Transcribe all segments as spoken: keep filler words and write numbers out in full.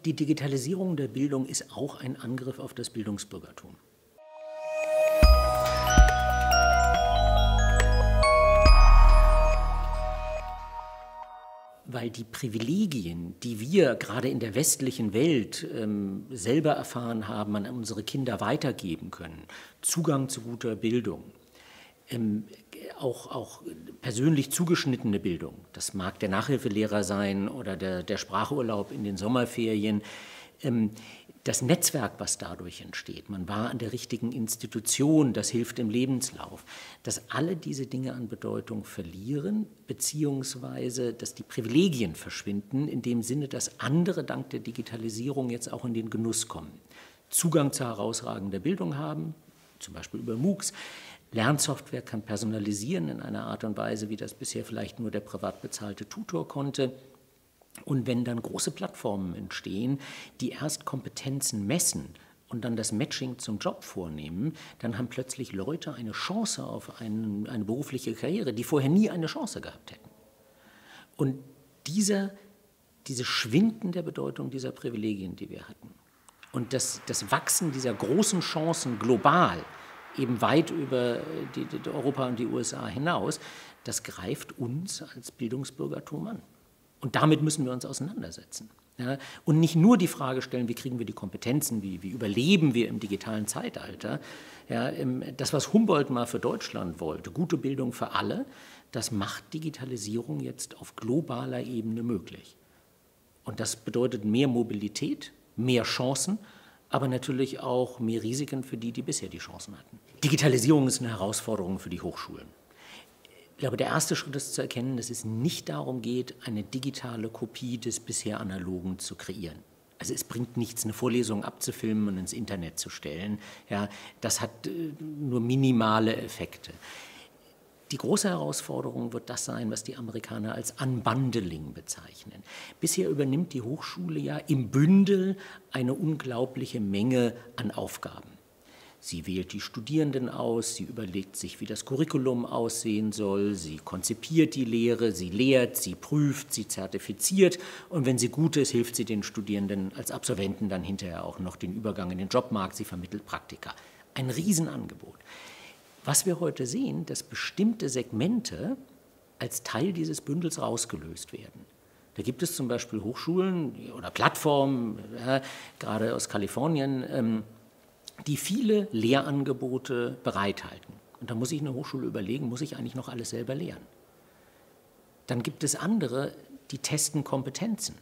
Die Digitalisierung der Bildung ist auch ein Angriff auf das Bildungsbürgertum. Weil die Privilegien, die wir gerade in der westlichen Welt ähm, selber erfahren haben, an unsere Kinder weitergeben können, Zugang zu guter Bildung, ähm, auch, auch persönlich zugeschnittene Bildung, das mag der Nachhilfelehrer sein oder der, der Sprachurlaub in den Sommerferien, ähm, das Netzwerk, was dadurch entsteht, man war an der richtigen Institution, das hilft im Lebenslauf, dass alle diese Dinge an Bedeutung verlieren, beziehungsweise dass die Privilegien verschwinden, in dem Sinne, dass andere dank der Digitalisierung jetzt auch in den Genuss kommen, Zugang zu herausragender Bildung haben, zum Beispiel über MOOCs. Lernsoftware kann personalisieren in einer Art und Weise, wie das bisher vielleicht nur der privat bezahlte Tutor konnte. Und wenn dann große Plattformen entstehen, die erst Kompetenzen messen und dann das Matching zum Job vornehmen, dann haben plötzlich Leute eine Chance auf einen, eine berufliche Karriere, die vorher nie eine Chance gehabt hätten. Und dieser, diese Schwinden der Bedeutung dieser Privilegien, die wir hatten, und das, das Wachsen dieser großen Chancen global, eben weit über die, die Europa und die U S A hinaus, das greift uns als Bildungsbürgertum an. Und damit müssen wir uns auseinandersetzen. Ja, und nicht nur die Frage stellen, wie kriegen wir die Kompetenzen, wie, wie überleben wir im digitalen Zeitalter. Ja, das, was Humboldt mal für Deutschland wollte, gute Bildung für alle, das macht Digitalisierung jetzt auf globaler Ebene möglich. Und das bedeutet mehr Mobilität, mehr Chancen, aber natürlich auch mehr Risiken für die, die bisher die Chancen hatten. Digitalisierung ist eine Herausforderung für die Hochschulen. Ich glaube, der erste Schritt ist zu erkennen, dass es nicht darum geht, eine digitale Kopie des bisher Analogen zu kreieren. Also es bringt nichts, eine Vorlesung abzufilmen und ins Internet zu stellen. Ja, das hat äh, nur minimale Effekte. Die große Herausforderung wird das sein, was die Amerikaner als Unbundling bezeichnen. Bisher übernimmt die Hochschule ja im Bündel eine unglaubliche Menge an Aufgaben. Sie wählt die Studierenden aus, sie überlegt sich, wie das Curriculum aussehen soll, sie konzipiert die Lehre, sie lehrt, sie prüft, sie zertifiziert und wenn sie gut ist, hilft sie den Studierenden als Absolventen dann hinterher auch noch den Übergang in den Jobmarkt, sie vermittelt Praktika. Ein Riesenangebot. Was wir heute sehen, dass bestimmte Segmente als Teil dieses Bündels rausgelöst werden. Da gibt es zum Beispiel Hochschulen oder Plattformen, ja, gerade aus Kalifornien, ähm, die viele Lehrangebote bereithalten. Und da muss sich eine Hochschule überlegen, muss ich eigentlich noch alles selber lehren? Dann gibt es andere, die testen Kompetenzen.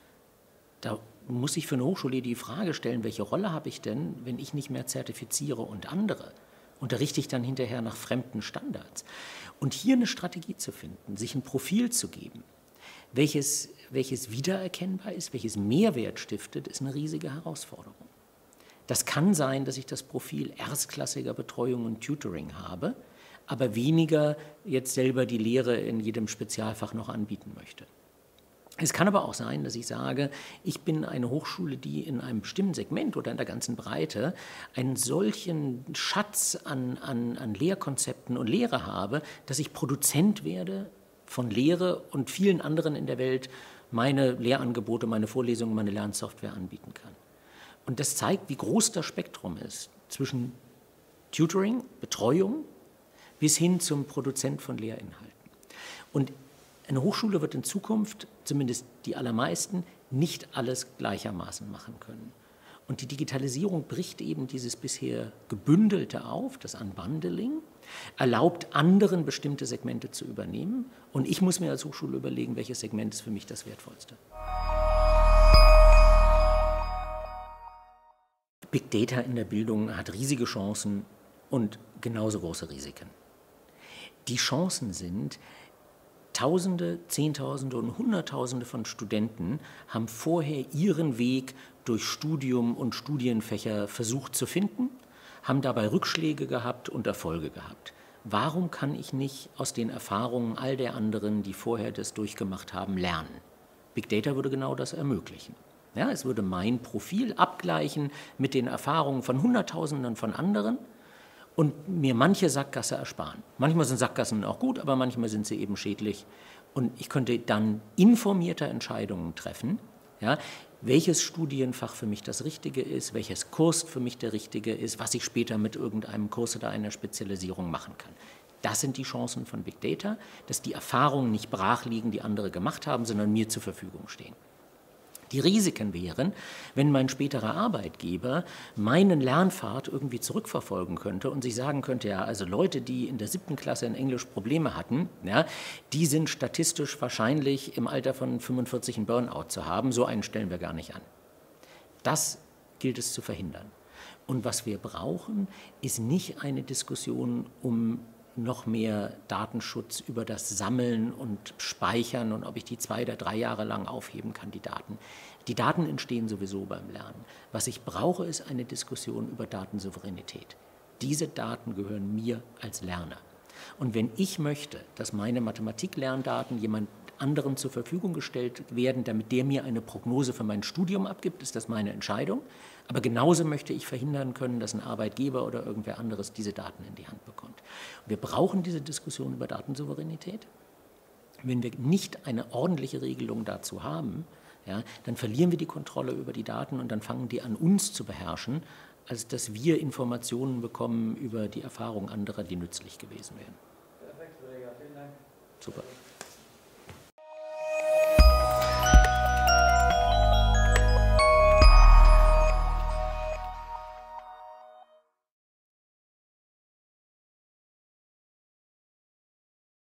Da muss ich für eine Hochschule die Frage stellen, welche Rolle habe ich denn, wenn ich nicht mehr zertifiziere und andere? Unterrichte ich dann hinterher nach fremden Standards? Und hier eine Strategie zu finden, sich ein Profil zu geben, welches, welches wiedererkennbar ist, welches Mehrwert stiftet, ist eine riesige Herausforderung. Das kann sein, dass ich das Profil erstklassiger Betreuung und Tutoring habe, aber weniger jetzt selber die Lehre in jedem Spezialfach noch anbieten möchte. Es kann aber auch sein, dass ich sage, ich bin eine Hochschule, die in einem bestimmten Segment oder in der ganzen Breite einen solchen Schatz an, an, an Lehrkonzepten und Lehre habe, dass ich Produzent werde von Lehre und vielen anderen in der Welt meine Lehrangebote, meine Vorlesungen, meine Lernsoftware anbieten kann. Und das zeigt, wie groß das Spektrum ist zwischen Tutoring, Betreuung, bis hin zum Produzent von Lehrinhalten. Und eine Hochschule wird in Zukunft, zumindest die allermeisten, nicht alles gleichermaßen machen können. Und die Digitalisierung bricht eben dieses bisher Gebündelte auf, das Unbundling, erlaubt anderen bestimmte Segmente zu übernehmen. Und ich muss mir als Hochschule überlegen, welches Segment ist für mich das Wertvollste. Big Data in der Bildung hat riesige Chancen und genauso große Risiken. Die Chancen sind, Tausende, Zehntausende und Hunderttausende von Studenten haben vorher ihren Weg durch Studium und Studienfächer versucht zu finden, haben dabei Rückschläge gehabt und Erfolge gehabt. Warum kann ich nicht aus den Erfahrungen all der anderen, die vorher das durchgemacht haben, lernen? Big Data würde genau das ermöglichen. Ja, es würde mein Profil abgleichen mit den Erfahrungen von Hunderttausenden von anderen und mir manche Sackgasse ersparen. Manchmal sind Sackgassen auch gut, aber manchmal sind sie eben schädlich. Und ich könnte dann informierter Entscheidungen treffen, ja, welches Studienfach für mich das Richtige ist, welches Kurs für mich der richtige ist, was ich später mit irgendeinem Kurs oder einer Spezialisierung machen kann. Das sind die Chancen von Big Data, dass die Erfahrungen nicht brach liegen, die andere gemacht haben, sondern mir zur Verfügung stehen. Die Risiken wären, wenn mein späterer Arbeitgeber meinen Lernpfad irgendwie zurückverfolgen könnte und sich sagen könnte, ja, also Leute, die in der siebten Klasse in Englisch Probleme hatten, ja, die sind statistisch wahrscheinlich im Alter von fünfundvierzig einen Burnout zu haben, so einen stellen wir gar nicht an. Das gilt es zu verhindern. Und was wir brauchen, ist nicht eine Diskussion um noch mehr Datenschutz über das Sammeln und Speichern und ob ich die zwei oder drei Jahre lang aufheben kann, die Daten. Die Daten entstehen sowieso beim Lernen. Was ich brauche, ist eine Diskussion über Datensouveränität. Diese Daten gehören mir als Lerner. Und wenn ich möchte, dass meine Mathematik-Lerndaten jemand anderen zur Verfügung gestellt werden, damit der mir eine Prognose für mein Studium abgibt, ist das meine Entscheidung. Aber genauso möchte ich verhindern können, dass ein Arbeitgeber oder irgendwer anderes diese Daten in die Hand bekommt. Wir brauchen diese Diskussion über Datensouveränität. Wenn wir nicht eine ordentliche Regelung dazu haben, ja, dann verlieren wir die Kontrolle über die Daten und dann fangen die an, uns zu beherrschen, als dass wir Informationen bekommen über die Erfahrung anderer, die nützlich gewesen wären. Perfekt, Rüdiger. Vielen Dank. Super.